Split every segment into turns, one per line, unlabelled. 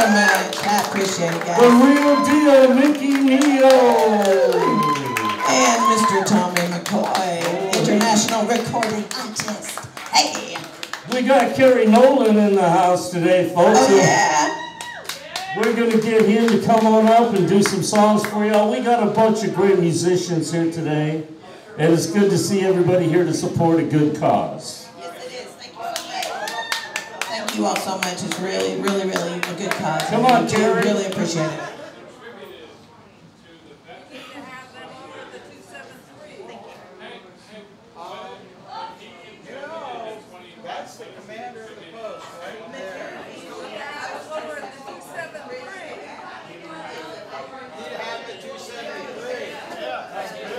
much. I appreciate it, guys.
The real deal, Mikki Neal.
And Mr. Tommy McCoy, international recording artist. Hey.
We got Kerry Nolan in the house today, folks.
Oh, yeah.
We're going to get him to come on up and do some songs for y'all. We got a bunch of great musicians here today, and it's good to see everybody here to support a good cause.
Yes, it is. Thank you so much. Thank you all so much. It's really, really, really a good cause.
Come on, Kerry.
Really appreciate it.
That's the commander of the post right there. He had the 273. Yeah, that's good.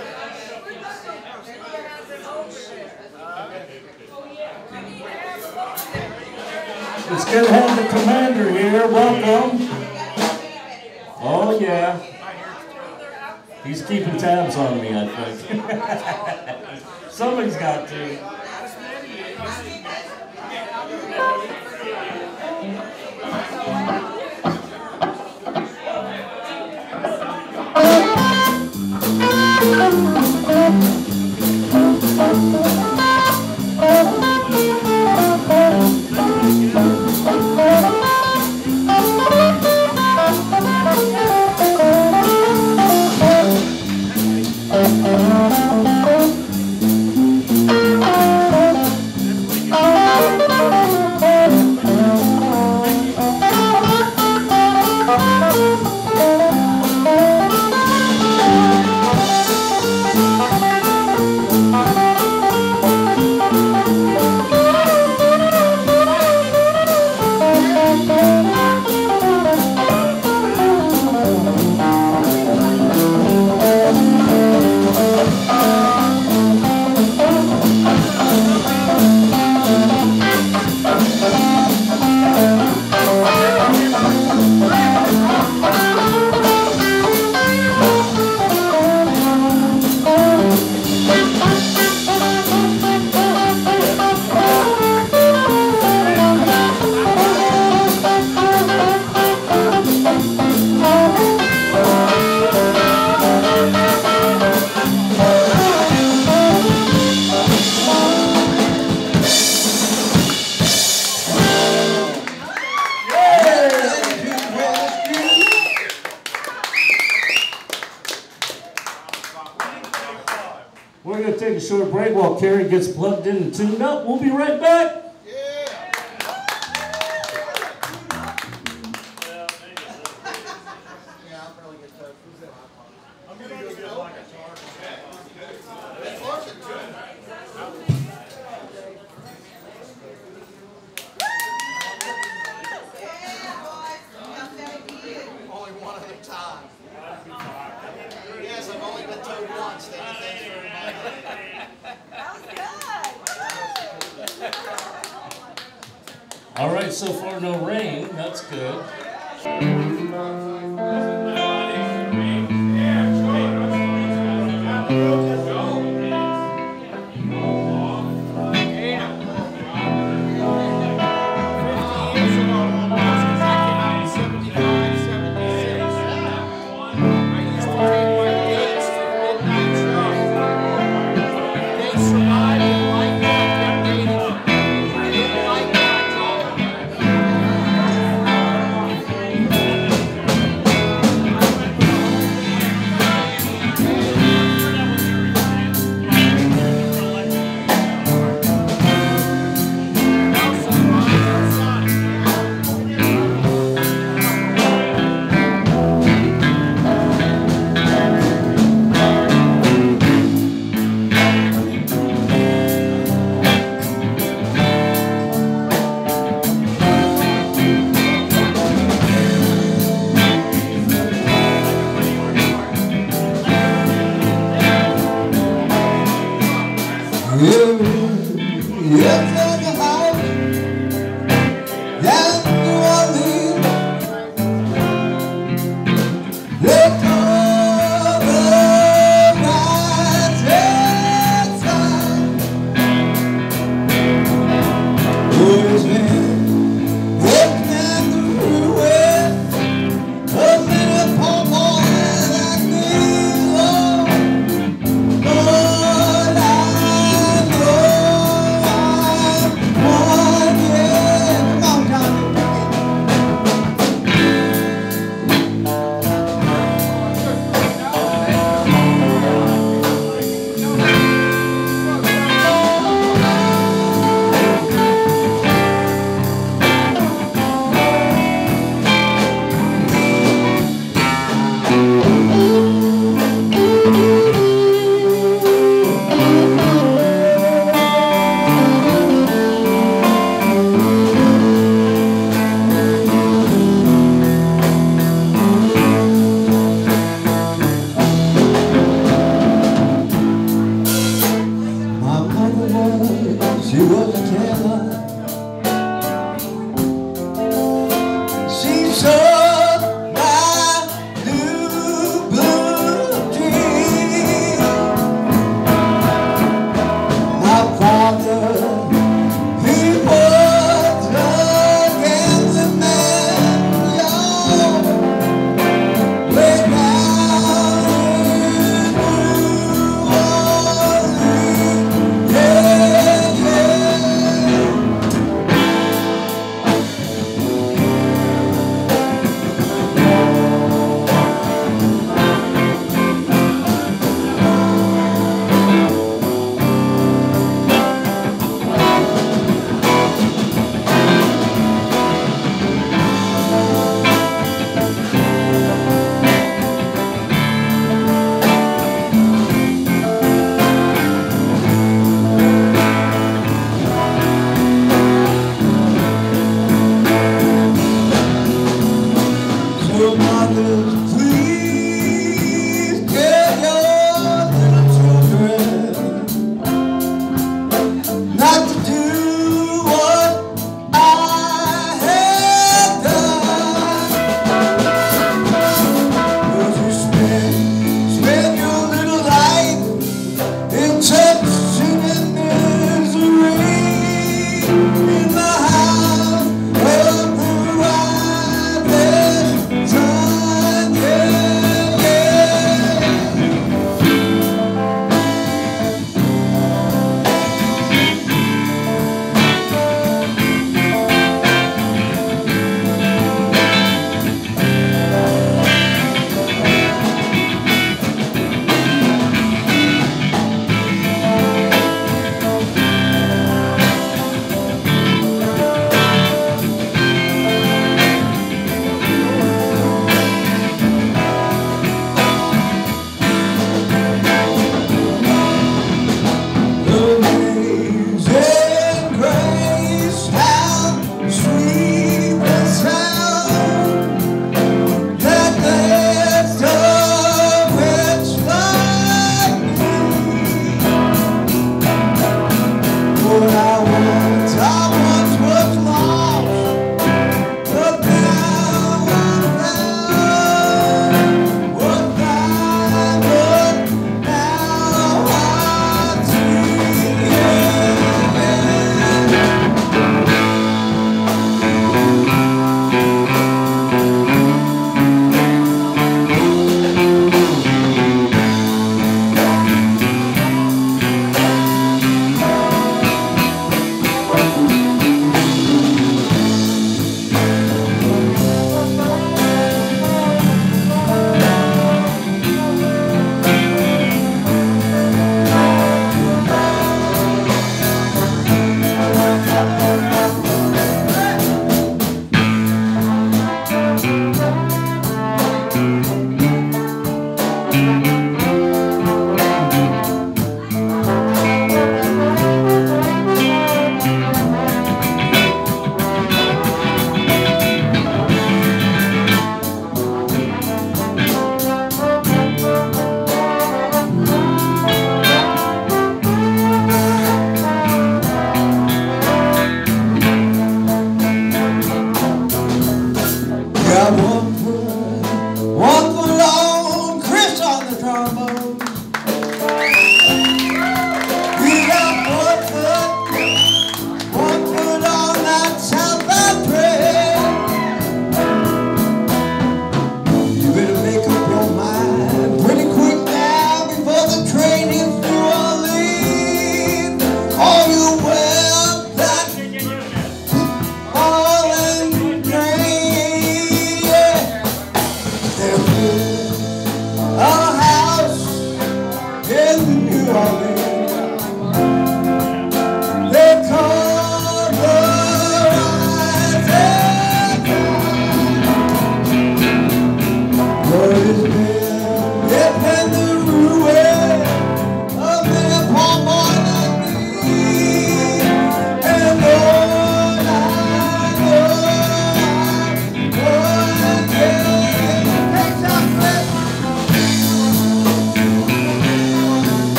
It's good to have the commander here. Welcome. Oh, yeah. He's keeping tabs on me, I think. Somebody's got to. We're going to take a short break while Kerry gets plugged in and tuned up. We'll be right back.
Only one at a time. Yes, I've only been told once. Thanks for reminding me.
That was good.
All right, so far no rain. That's good.
Boys, man, walking down the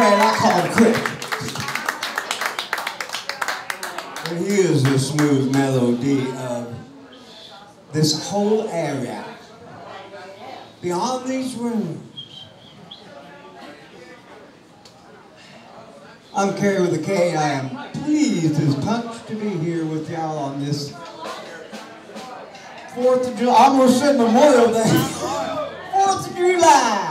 Fred, I call him Crick. And here's the smooth melody of this whole area. Beyond these rooms. I'm Kerry with a K. I am pleased as punch to be here with y'all on this 4th of July. I almost said Memorial Day. 4th of July.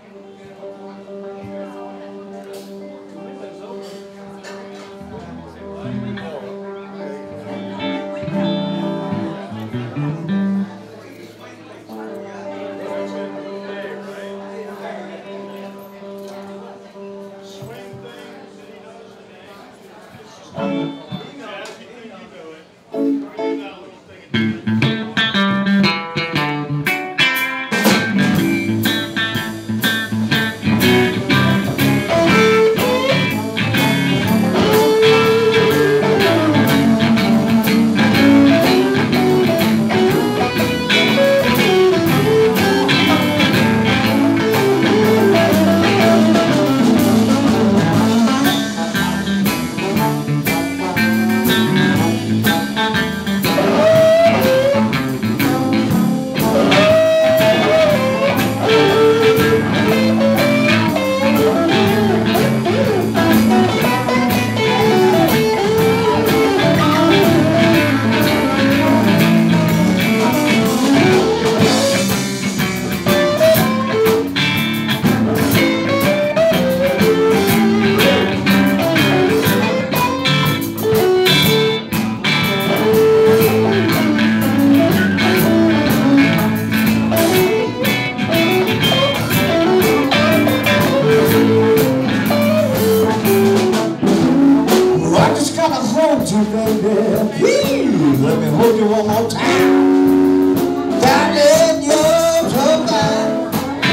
Please let me hold you one more time. Darling, you're so fine.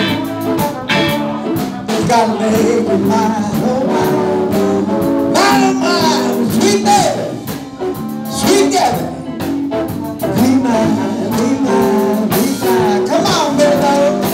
Gotta make you mine, oh mine. Mine, oh mine, sweet baby, sweet Gabby. Be mine, be mine, be mine. Come on, baby.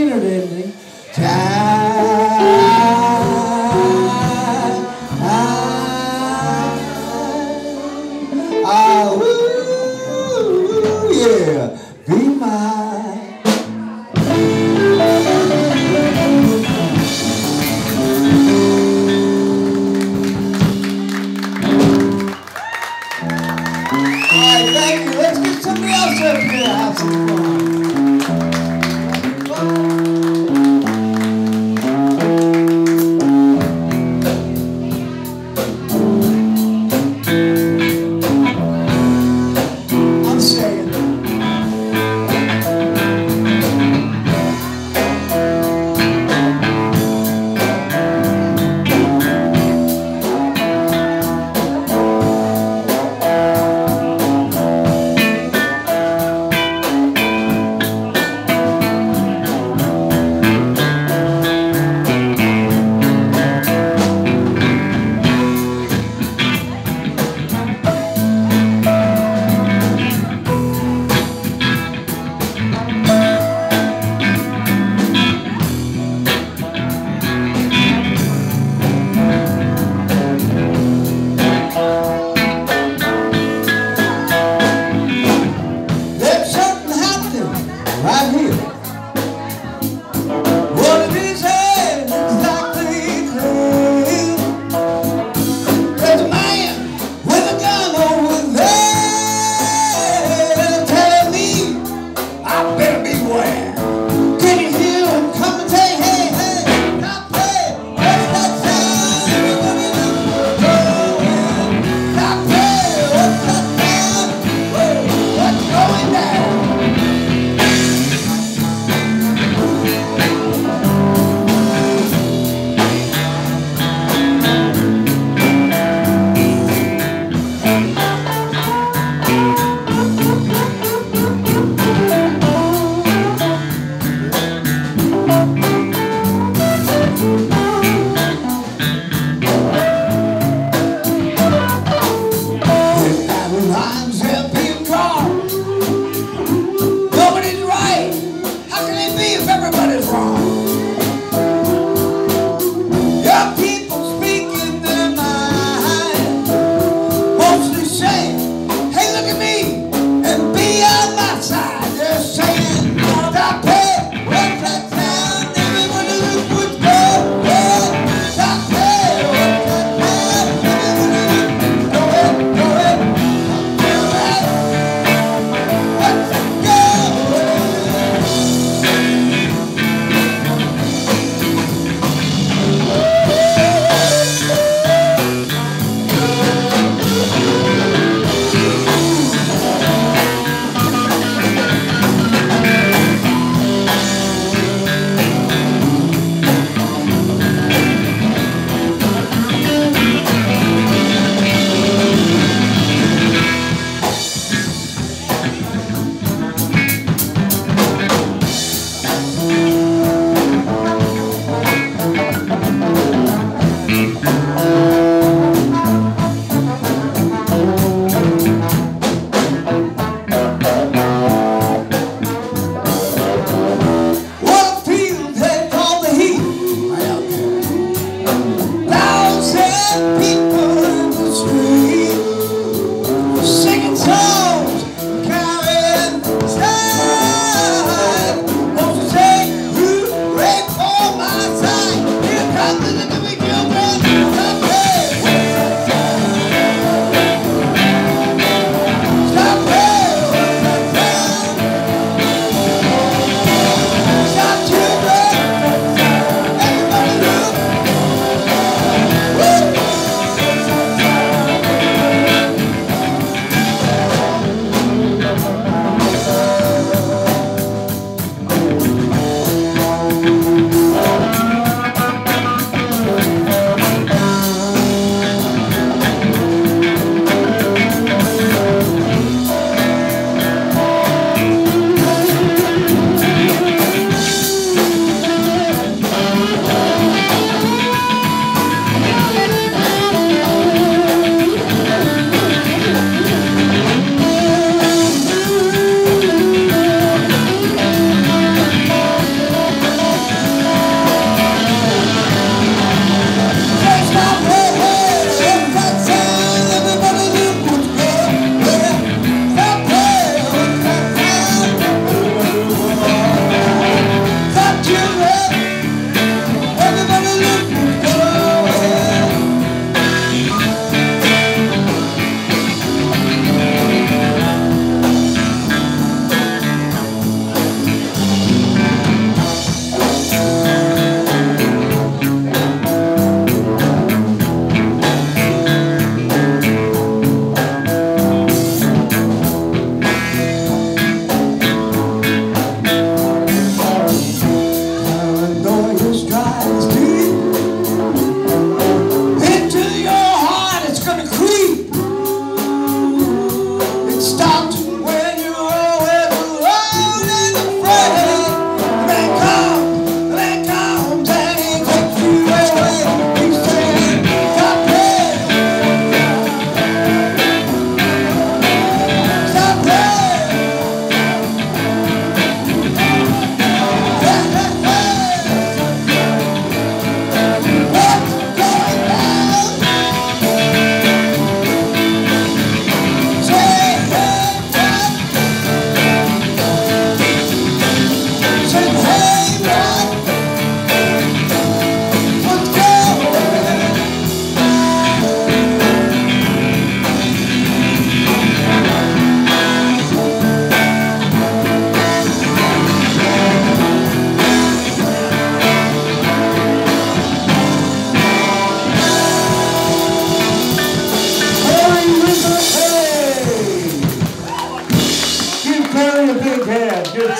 mean it ending. Time. Ooh, yeah. Be mine. Alright, thank you. Let's get somebody else up here to have some fun. I'm saying. Right here. What it is exactly clear. There's a man with a gun over there telling me I better beware. Can you hear him come and say, hey, hey, stop playing, what's that sound? Stop playing, what's that sound? What's going down? Nobody's right. How can it be if everybody's wrong? Young people speaking their mind, mostly saying, hey, look at me and be on my side. They're saying, stop it, what's that sound? Everybody look what's going. Stop it, what's that sound? Go ahead, go ahead. Let's go.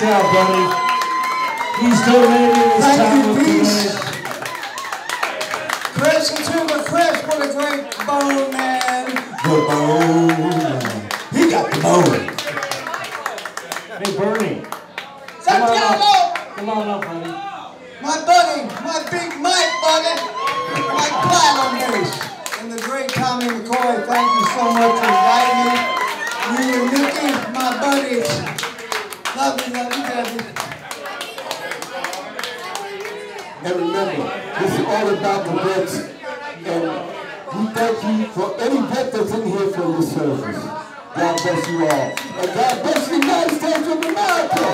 job, buddy. He's donating his time today.
Chris and Timber Chris, what a great bone man. The bone. He got the bone.
Hey, Bernie.
Santiago!
Come on up, buddy.
My buddy, my big Mike buddy. Mike Platinum bass. And the great Tommy McCoy, thank you so much for inviting me. You and Mikki, my buddies. Love you, baby.
And remember, this is all about the vets. And we thank you for any vet that's in here for your service. God bless you all. And God bless the United States of America.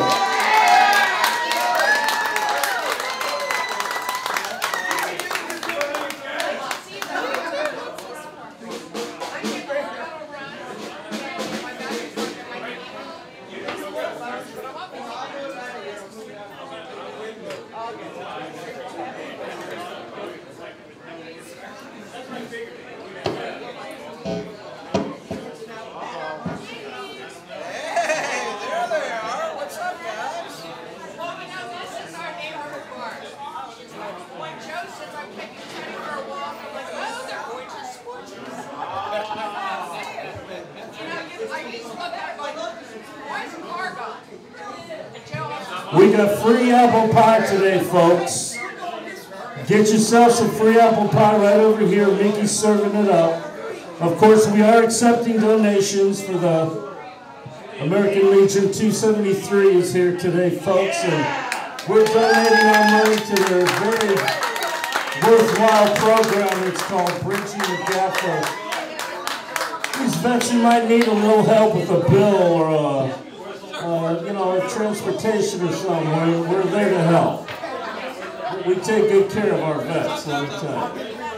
We got free apple pie today, folks. Get yourself some free apple pie right over here. Mikki's serving it up. Of course, we are accepting donations for the American Legion 273 is here today, folks, and we're donating our money to their very worthwhile program. It's called Bridging the Gap. These vets who might need a little help with a bill or you know, transportation or something. We're there to help. We take good care of our vets all the time.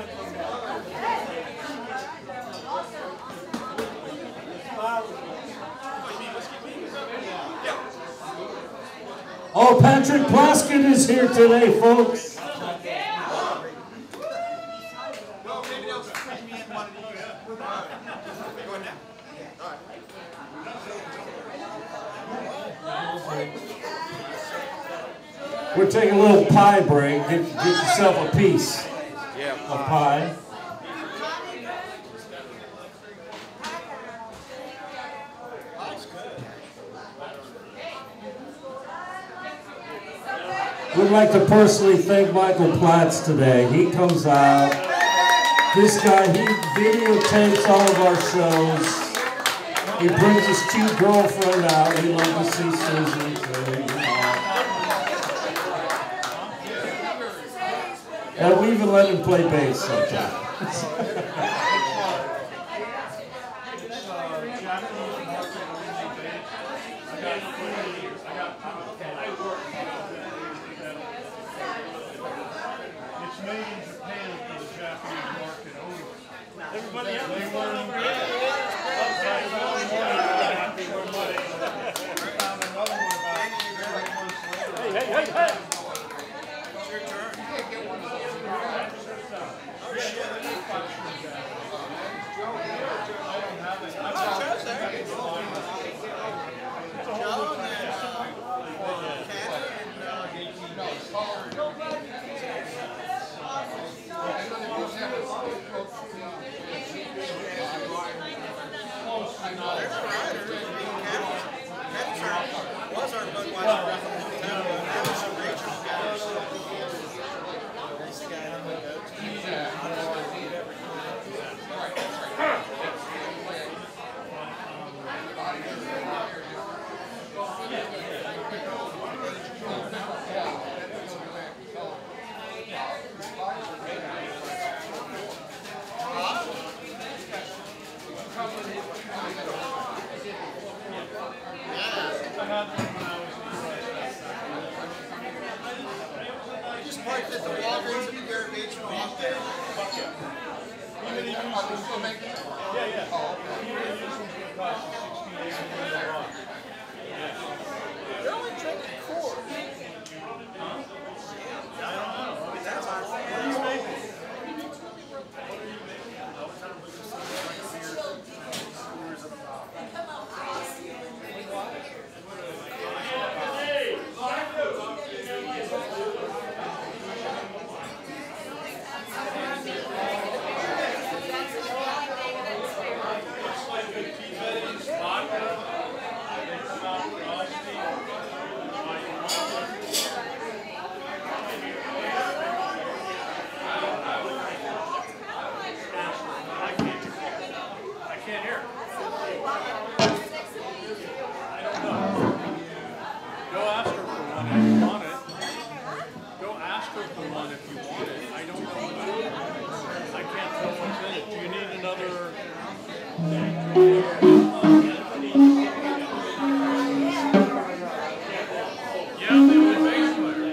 Oh, Patrick Ploskin is here today, folks. We're taking a little pie break. Get yourself a piece of pie. We'd like to personally thank Michael Platts today. He comes out. This guy, he videotapes all of our shows. He brings his cute girlfriend out. We love to see Susan. And we even let him play bass sometimes.
It's made in Japan for the Japanese market only. Everybody else is going over here. Hey. It's your turn. Just parked at the Walgreens at the Garrett Beach and walked there. Fuck yeah. Even if you still making it? Yeah. Even if you still cost you $16 Yeah. They're only drinking Coors. Huh? I don't know. I mean, that's our thing. What are you making? Hey! took the one if you want it. I don't know. I can't tell what's in it. Do you need another? Yeah, the only bass player.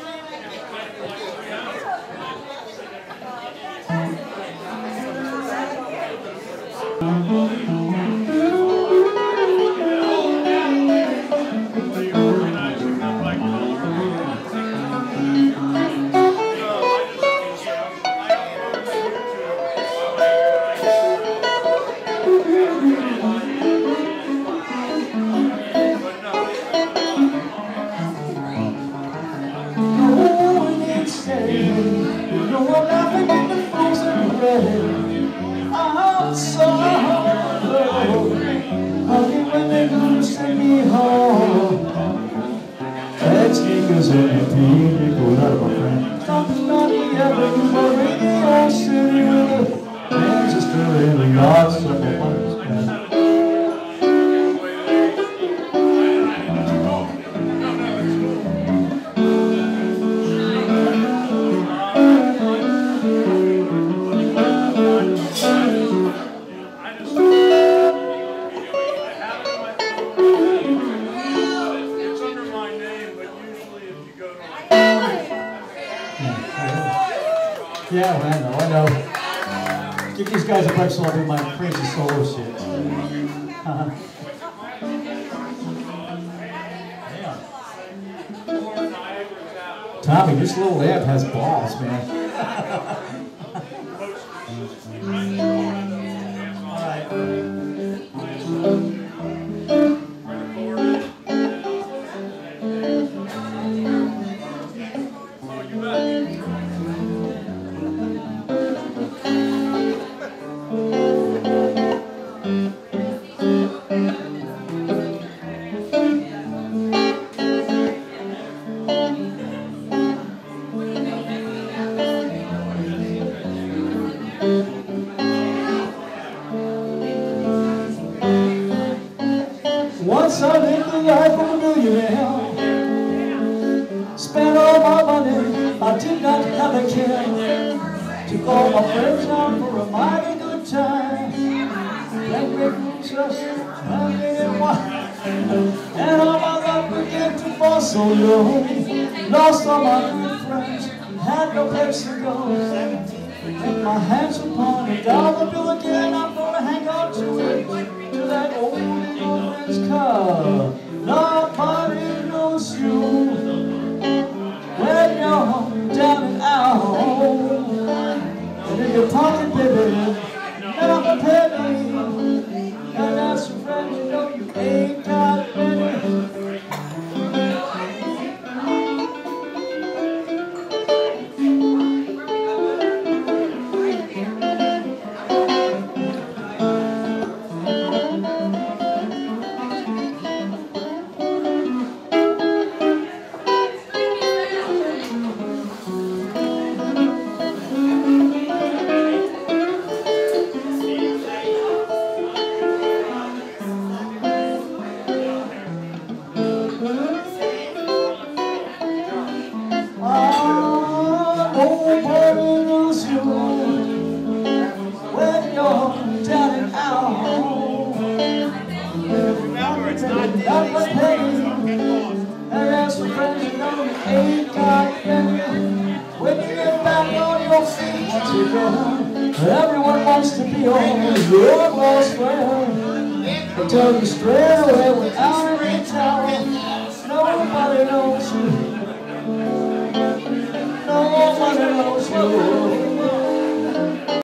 Yeah, I know. Give these guys a break so I'll do my crazy solo shit. Tommy, this little amp has balls, man. Once I lived the life of a millionaire, spent all my money, I did not have a care. Took all my friends out for a mighty good time. Played great moves, and wine. And all my luck began to fall so low. Lost all my good friends, had no place to go. With my hands upon a dollar bill again, I'm gonna hang on to it, to that old man's car. Nobody knows you when you're down and out. And in your pocket, baby, not a penny. And as a friend, you know you ain't got many. Everyone wants to be on your close friend. They tell you straight away without any telling. Nobody knows you. Nobody knows you.